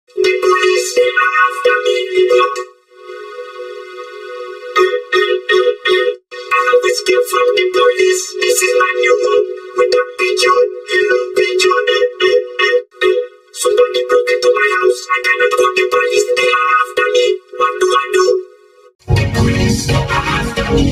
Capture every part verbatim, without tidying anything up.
The police are after me. I have escaped from the police. This is my new home. With a pigeon, hello pigeon. Somebody broke into my house. I cannot call the police. They are after me. What do I do? The police are after me.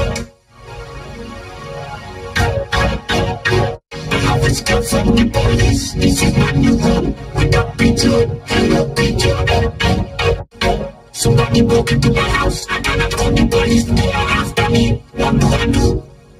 I have escaped from the police. This is my new home. With a pigeon, hello pigeon. Somebody broke into my house. I cannot call the police. They are after me. What do I do?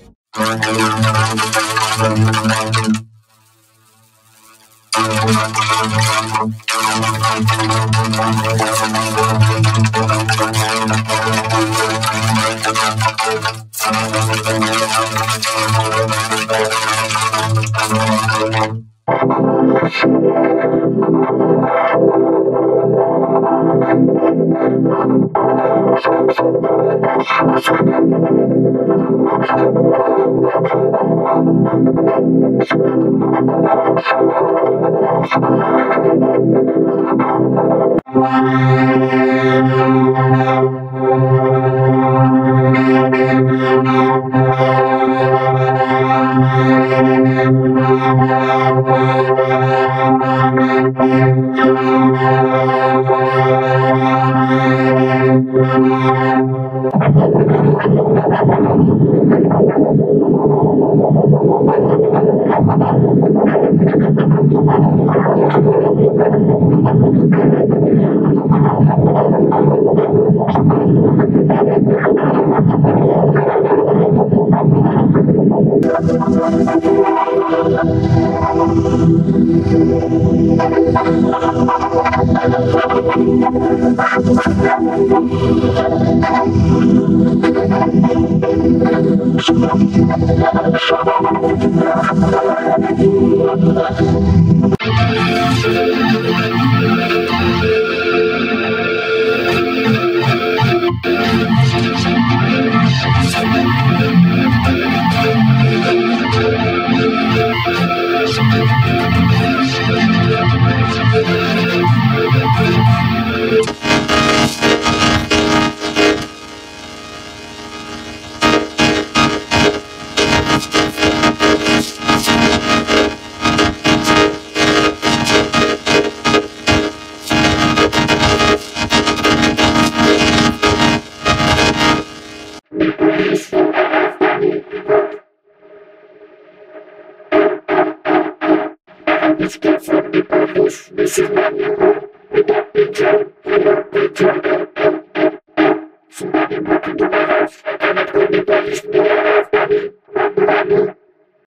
Escape from the police. This is my new home. With a pigeon, hello pigeon. Somebody broke into my house. I cannot call the police. They are after me.